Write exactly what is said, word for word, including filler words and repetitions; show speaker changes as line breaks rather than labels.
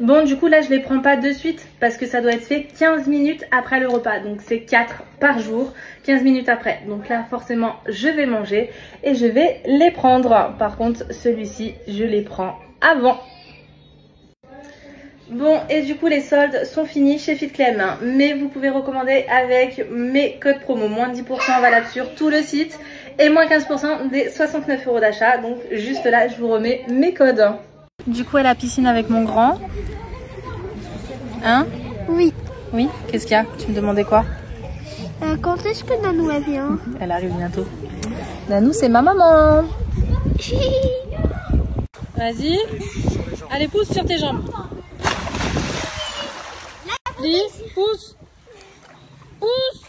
Bon, du coup, là, je les prends pas de suite parce que ça doit être fait quinze minutes après le repas. Donc, c'est quatre par jour, quinze minutes après. Donc là, forcément, je vais manger et je vais les prendre. Par contre, celui-ci, je les prends avant. Bon, et du coup, les soldes sont finis chez FitClem. Mais vous pouvez recommander avec mes codes promo. Moins dix pour cent valable sur tout le site et moins quinze pour cent des soixante-neuf euros d'achat. Donc, juste là, je vous remets mes codes. Du coup, à la piscine avec mon grand. Hein?
Oui.
Oui? Qu'est-ce qu'il y a? Tu me demandais quoi?
Euh, quand est-ce que Nanou elle vient?
Elle arrive bientôt. Nanou, c'est ma maman. Vas-y. Allez, pousse sur tes jambes. Dis, pousse. Pousse.